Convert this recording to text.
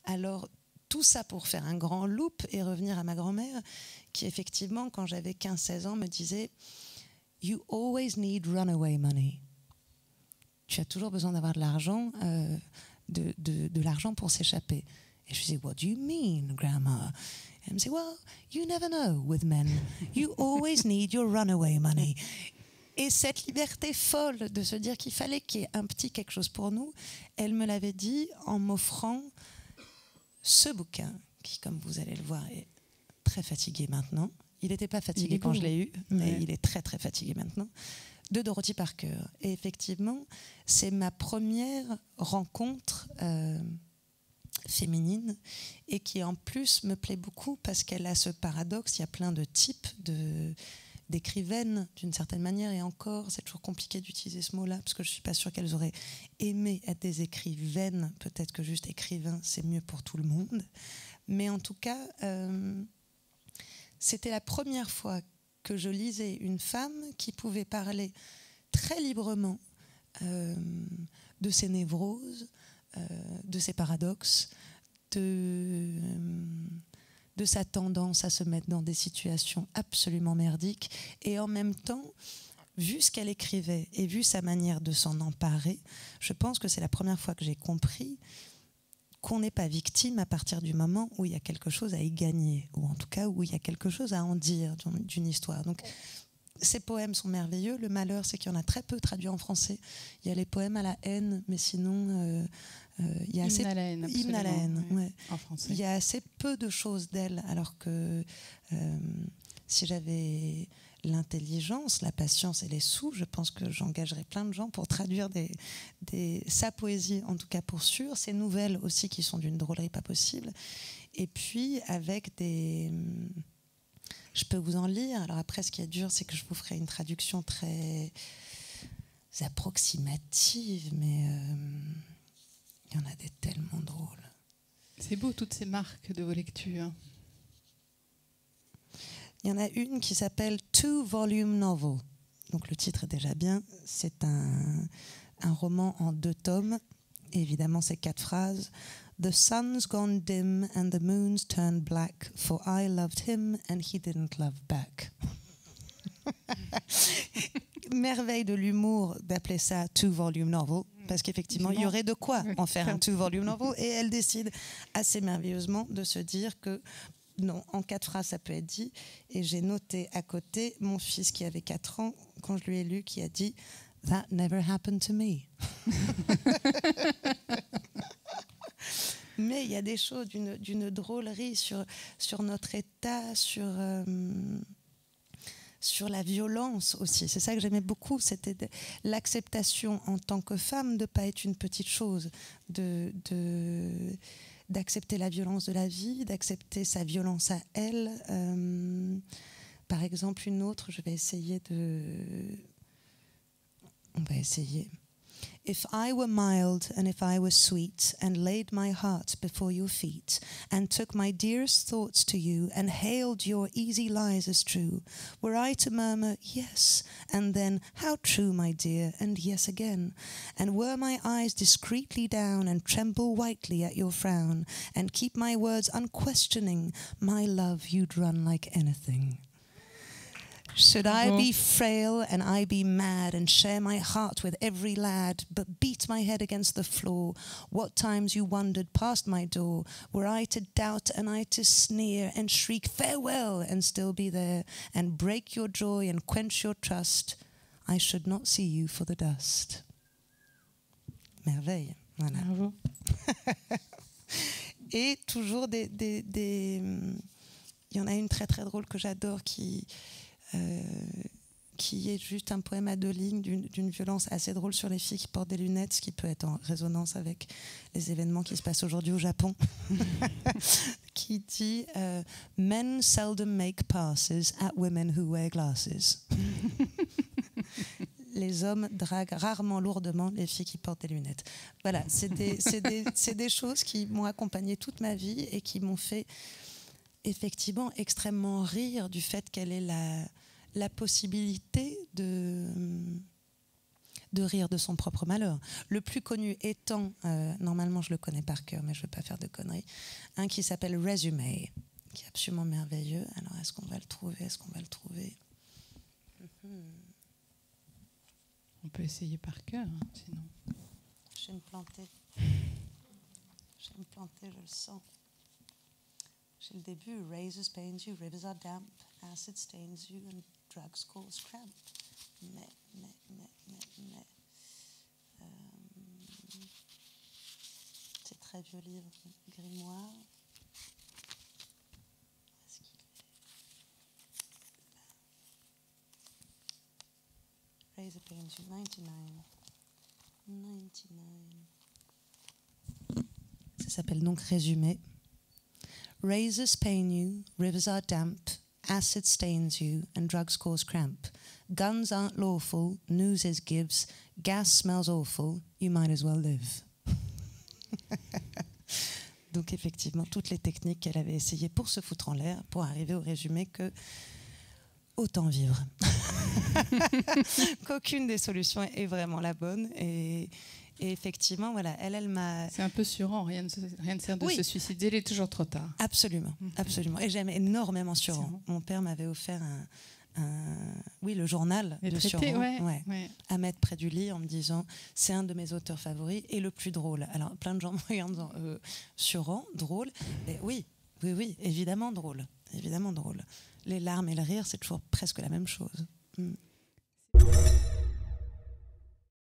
Alors, tout ça pour faire un grand loop et revenir à ma grand-mère, qui effectivement, quand j'avais 15-16 ans, me disait « You always need runaway money ». Tu as toujours besoin d'avoir de l'argent, de l'argent pour s'échapper. Et je disais « What do you mean, Grandma ?» Et elle me disait « Well, you never know with men. You always need your runaway money ». Et cette liberté folle de se dire qu'il fallait qu'il y ait un petit quelque chose pour nous, elle me l'avait dit en m'offrant ce bouquin, qui, comme vous allez le voir, est très fatigué maintenant. Il n'était pas fatigué quand je l'ai eu, mais il est très très fatigué maintenant, de Dorothy Parker. Et effectivement, c'est ma première rencontre féminine et qui en plus me plaît beaucoup parce qu'elle a ce paradoxe. Il y a plein de types d'écrivaines d'une certaine manière, et encore c'est toujours compliqué d'utiliser ce mot-là parce que je ne suis pas sûre qu'elles auraient aimé être des écrivaines. Peut-être que juste écrivain c'est mieux pour tout le monde, mais en tout cas c'était la première fois que je lisais une femme qui pouvait parler très librement de ses névroses, de ses paradoxes, de sa tendance à se mettre dans des situations absolument merdiques, et en même temps, vu ce qu'elle écrivait et vu sa manière de s'en emparer, je pense que c'est la première fois que j'ai compris qu'on n'est pas victime à partir du moment où il y a quelque chose à y gagner, ou en tout cas où il y a quelque chose à en dire d'une histoire. Donc, ces poèmes sont merveilleux. Le malheur, c'est qu'il y en a très peu traduits en français. Il y a les poèmes à la haine, mais sinon... il y a Hymne à la haine, absolument. Hymne à la haine, Oui, ouais. En français. Il y a assez peu de choses d'elle, alors que si j'avais l'intelligence, la patience et les sous, je pense que j'engagerais plein de gens pour traduire sa poésie, en tout cas pour sûr, ses nouvelles aussi qui sont d'une drôlerie pas possible, et puis avec des... Je peux vous en lire, alors après ce qui est dur c'est que je vous ferai une traduction très approximative, mais il y en a des tellement drôles. C'est beau toutes ces marques de vos lectures. Il y en a une qui s'appelle Two Volume Novel. Donc le titre est déjà bien. C'est un roman en 2 tomes. Et évidemment, c'est 4 phrases. The sun's gone dim and the moon's turned black, for I loved him and he didn't love back. Merveille de l'humour d'appeler ça Two Volume Novel, parce qu'effectivement, il y aurait de quoi en faire un Two Volume Novel. Et elle décide assez merveilleusement de se dire que non, en 4 phrases, ça peut être dit. Et j'ai noté à côté mon fils qui avait 4 ans, quand je lui ai lu, qui a dit « That never happened to me ». Mais il y a des choses d'une drôlerie sur notre état, sur la violence aussi. C'est ça que j'aimais beaucoup, c'était l'acceptation en tant que femme de ne pas être une petite chose, d'accepter la violence de la vie, d'accepter sa violence à elle. Par exemple, une autre, je vais essayer On va essayer. If I were mild and if I were sweet and laid my heart before your feet and took my dearest thoughts to you and hailed your easy lies as true, were I to murmur yes and then how true, my dear, and yes again, and were my eyes discreetly down and tremble whitely at your frown and keep my words unquestioning, my love, you'd run like anything. Should I be frail and I be mad and share my heart with every lad, but beat my head against the floor, what times you wandered past my door, were I to doubt and I to sneer and shriek farewell and still be there, and break your joy and quench your trust, I should not see you for the dust. Merveille, voilà. Bravo. Et toujours il y en a une très très drôle que j'adore qui est juste un poème à 2 lignes d'une violence assez drôle sur les filles qui portent des lunettes, ce qui peut être en résonance avec les événements qui se passent aujourd'hui au Japon, qui dit Men seldom make passes at women who wear glasses. Les hommes draguent rarement lourdement les filles qui portent des lunettes. Voilà, c'est des choses qui m'ont accompagnée toute ma vie et qui m'ont fait effectivement extrêmement rire du fait qu'elle ait la possibilité de rire de son propre malheur. Le plus connu étant, normalement je le connais par cœur, mais je ne veux pas faire de conneries, un qui s'appelle Resume, qui est absolument merveilleux. Alors, est-ce qu'on va le trouver? On peut essayer par cœur, hein, sinon. Je vais me planter. Je le sens. J'ai le début. Razors pains you, rivers are damp, acid stains you, and drugs cause cramp. Mais. C'est très vieux livre, grimoire. Est-ce qu'il est là? Razor pains you, 99. Ça s'appelle donc Résumé. Razors pain you, rivers are damp, acid stains you, and drugs cause cramp. Guns aren't lawful, news is gives, gas smells awful, you might as well live. Donc effectivement, toutes les techniques qu'elle avait essayées pour se foutre en l'air, pour arriver au résumé que autant vivre. Qu'aucune des solutions est vraiment la bonne. Et effectivement, voilà, elle m'a... C'est un peu surant, rien ne sert de se suicider, il est toujours trop tard. Absolument, absolument. Et j'aime énormément Surant. Mon père m'avait offert le journal de Surant, à mettre près du lit en me disant c'est un de mes auteurs favoris et le plus drôle. Alors plein de gens me regardent en disant Surant, drôle. Et oui, évidemment drôle. Les larmes et le rire, c'est toujours presque la même chose.